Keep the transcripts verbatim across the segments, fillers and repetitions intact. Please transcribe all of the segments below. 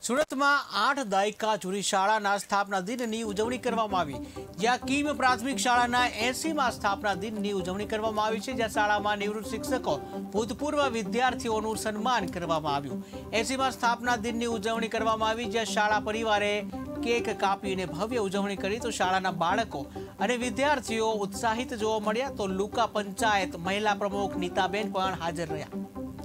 सूरत में आठ दायका जूनी शाळाना स्थापना दिननी उजवणी करवामां आवी। ज्यां कीम प्राथमिक शाळाना एसी में स्थापना दिननी उजवणी करवामां आवी छे। ज्यां शाळामां निवृत्त शिक्षको भूतपूर्व विद्यार्थीओनुं सन्मान करवामां आव्युं। एसी में स्थापना दिननी उजवणी करवामां आवी। ज्यां शाळा परिवारे केक कापीने भव्य उजवणी करी तो शाळाना बाळको अने विद्यार्थीओ उत्साहित जोवा मळ्या। तो लुका पंचायत महिला प्रमुख नीताबेन पण हाजर रह्या।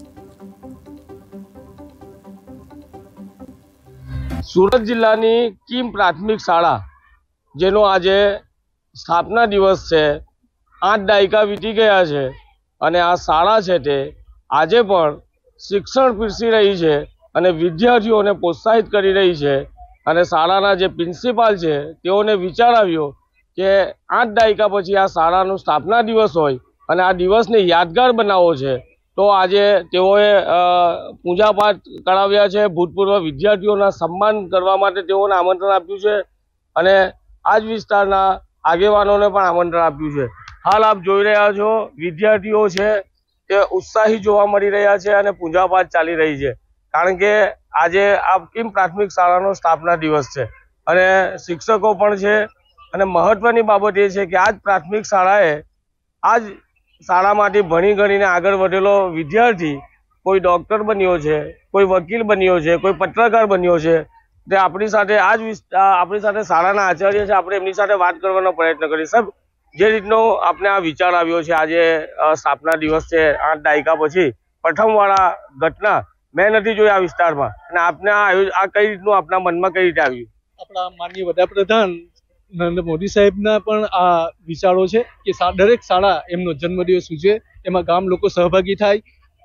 सूरत जिल्लानी कीम प्राथमिक शाळा जेनो आजे स्थापना दिवस छे। आठ दायका वीती गया छे अने आ शाळा छे ते आजे पण शिक्षण पीरसी रही छे अने विद्यार्थीओने प्रोत्साहित करी रही छे। अने शाळाना जे प्रिंसिपाल छे तेओने विचार आव्यो के आठ दायका पछी आ शाळानो स्थापना दिवस होय अने आ दिवसने यादगार बनावવો छे। तो आजे तेओए पूजा पाठ कराव्या छे। भूतपूर्व विद्यार्थीओना सन्मान करवा माटे तेओने आमंत्रण आप्युं छे अने आज विस्ताરના આગેવાનોને પણ આમંત્રણ આપ્યું છે। હાલ આપ જોઈ રહ્યા છો વિદ્યાર્થીઓ છે તે ઉત્સાહી જોવા મળી રહ્યા છે અને પૂજા પાઠ ચાલી રહી છે, કારણ કે આજે આ कीम प्राथमिक શાળાનો સ્થાપના દિવસ છે અને શિક્ષકો પણ છે। અને મહત્વની બાબત એ છે કે આજ પ્રાથમિક શાળાએ આજ શાળામાંથી ભણી ગણીને આગળ વધેલો વિદ્યાર્થી કોઈ ડોક્ટર બન્યો છે, કોઈ વકીલ બન્યો છે, કોઈ પત્રકાર બન્યો છે। તે આપણી સાથે આજ આપણી સાથે શાળાના આચાર્ય છે, આપણે એમની સાથે વાત કરવાનો પ્રયત્ન કરીએ। સાહેબ, જે રીતનો આપણે આ વિચાર આવ્યો છે, આજે સ્થાપના દિવસ છે, આઠ દાયકા પછી પ્રથમવાર આ ઘટના મેં નથી જોઈ આ વિસ્તારમાં, અને આપને આ કઈ રીતનું આપના મનમાં કઈ રીતે આવ્યું? આપણા માનનીય વડાપ્રધાન નરેન્દ્ર મોદી સાહેબના પણ આ વિચારો છે કે દરેક શાળા એમનો જન્મદિવસ ઉજવે, એમાં ગામ લોકો સહભાગી થાય,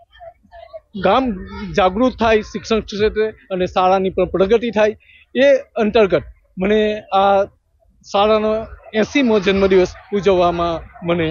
ગામ જાગૃત થાય શિક્ષણ ક્ષેત્રે અને શાળાની પણ પ્રગતિ થાય। એ અંતર્ગત મને આ શાળાનો એસીમો જન્મદિવસ ઉજવવામાં મને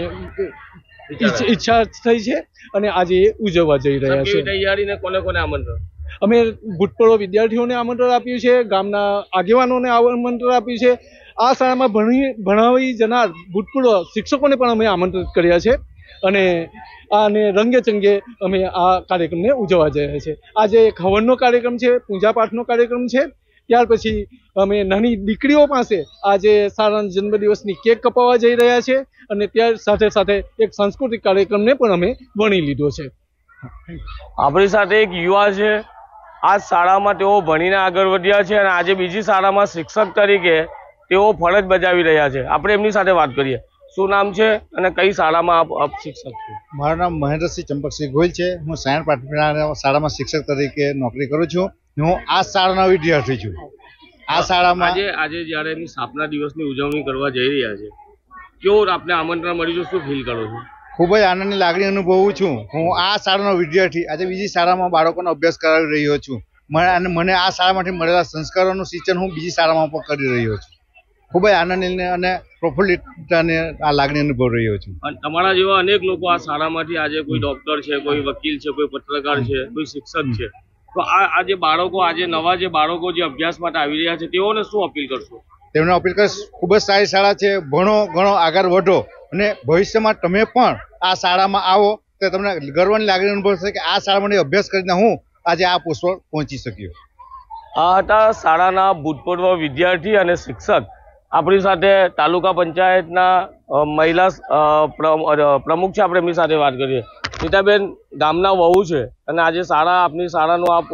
ઈચ્છા થઈ છે અને આજે ઉજવવા જઈ રહ્યા છે। તૈયારીને કોને કોને આમંત્રણ? અમે ભૂતપૂર્વ વિદ્યાર્થીઓને આમંત્રણ આપ્યું છે, ગામના આગેવાનોને આમંત્રણ આપ્યું છે। આ શાળામાં ભણી ભણાવી જનાર ભૂતપૂર્વ શિક્ષકોને પણ અમે આમંત્રિત કર્યા છે અને આને રંગે ચંગે અમે આ કાર્યક્રમને ઉજવવા જઈ રહ્યા છે। આજે એક હવનનો કાર્યક્રમ છે, પૂજા પાઠનો કાર્યક્રમ છે, ત્યાર પછી અમે નાની દીકરીઓ પાસે આજે શાળાના જન્મદિવસની કેક કપાવવા જઈ રહ્યા છે અને ત્યાર સાથે સાથે એક સાંસ્કૃતિક કાર્યક્રમને પણ અમે વણી લીધો છે। આપણી સાથે એક યુવા છે, આ શાળામાં તેઓ ભણીને આગળ વધ્યા છે અને આજે બીજી શાળામાં શિક્ષક તરીકે તેઓ ફરજ બજાવી રહ્યા છે। આપણે એમની સાથે વાત કરીએ। શું નામ છે અને કઈ શાળામાં આપ આપ શિક્ષક છો? મારું નામ મહેન્દ્રસિંહ ચંપકસિંહ ગોહિલ છે। હું સાયણ પ્રાથમિક શાળામાં શિક્ષક તરીકે નોકરી કરું છું। હું આ શાળાનો વિદ્યાર્થી છું। આ શાળામાં આજે આજે જ્યારે એની સ્થાપના દિવસની ઉજવણી કરવા જઈ રહ્યા છે, કેવું આપને આમંત્રણ મળ્યું? શું ફીલ કરો છો? ખૂબ જ આનંદની લાગણી અનુભવું છું। હું આ શાળાનો વિદ્યાર્થી આજે બીજી શાળામાં બાળકોનો અભ્યાસ કરાવી રહ્યો છું અને મને આ શાળામાંથી મળેલા સંસ્કારોનું સિંચન હું બીજી શાળામાં પણ કરી રહ્યો છું। ખૂબ જ આનંદની અને પ્રફુલ્લિતતાની આ લાગણી અનુભવી રહ્યો છું। અને તમારા જેવા અનેક લોકો આ શાળામાંથી આજે કોઈ ડોક્ટર છે, કોઈ વકીલ છે, કોઈ પત્રકાર છે, કોઈ શિક્ષક છે, તો આ આજે બાળકો આજે નવા જે બાળકો જે અભ્યાસ માટે આવી રહ્યા છે તેઓને શું અપીલ કરશો? તેમને અપીલ કરીશ, ખૂબ જ સારી શાળા છે, ભણો ઘણો આગળ વધો અને ભવિષ્યમાં તમે પણ આ શાળામાં આવો તો તમને ગર્વની લાગણી અનુભવશે કે આ શાળામાં અભ્યાસ કરીને હું આજે આ પોસ્ટ પર પહોંચી શક્યો। આ હતા શાળાના ભૂતપૂર્વ વિદ્યાર્થી અને શિક્ષક। આપણી સાથે તાલુકા પંચાયતના મહિલા પ્રમુખ છે, આપણે એમની સાથે વાત કરીએ। નીતાબેન, ગામના વહુ છે અને આજે શાળા આપની શાળાનું આપ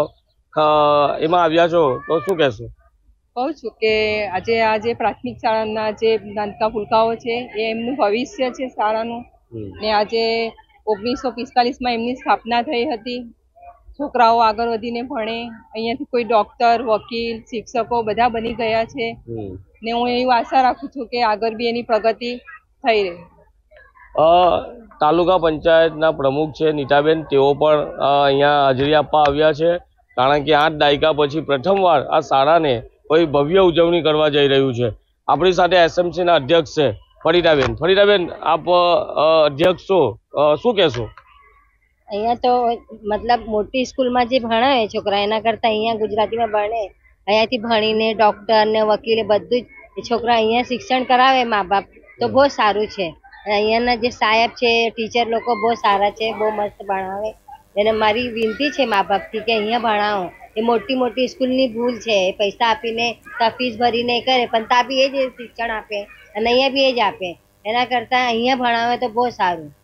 એમાં આવ્યા છો, તો શું કહેશો? કહું છું કે આજે આ જે પ્રાથમિક શાળાના જે નાનકા ફૂલકાઓ છે એ એમનું ભવિષ્ય છે શાળાનું, ને આજે ઓગણીસો પિસ્તાલીસમાં એમની સ્થાપના થઈ હતી। છોકરાઓ આગળ વધીને ભણે, અહીંયાથી કોઈ ડોક્ટર, વકીલ, શિક્ષકો બધા બની ગયા છે ને હું એવી આશા રાખું છું કે આગળ બી એની પ્રગતિ થઈ રહે। તાલુકા પંચાયતના પ્રમુખ છે નીતાબેન, તેઓ પણ અહીંયા હાજરી આપવા આવ્યા છે, કારણ કે આઠ દાયકા પછી પ્રથમવાર આ શાળાને કોઈ ભવ્ય ઉજવણી કરવા જઈ રહ્યું છે। આપણી સાથે એસએમસીના અધ્યક્ષ છે ફરીદાબેન। ફરીદાબેન, આપ અધ્યક્ષ છો, શું કહેશો? અહીંયા તો મતલબ મોટી સ્કૂલમાં જે ભણાવે છોકરા એના કરતા અહીંયા ગુજરાતીમાં ભણે, અહીંયાથી ભણીને ડોક્ટર ને વકીલ બધું જ છોકરા અહીંયા શિક્ષણ કરાવે મા બાપ, તો બહુ સારું છે। અહીંયાના જે સાહેબ છે, ટીચર લોકો બહુ સારા છે, બહુ મસ્ત ભણાવે। એને મારી વિનંતી છે મા બાપથી કે અહીંયા ભણાવો, એ મોટી મોટી સ્કૂલની ભૂલ છે. એ પૈસા આપીને ફીસ ભરીને કરે પણ ત્યાં બી એ જ શિક્ષણ આપે અને અહીંયા બી એ જ આપે. એના કરતાં અહીંયા ભણાવે તો બહુ સારું.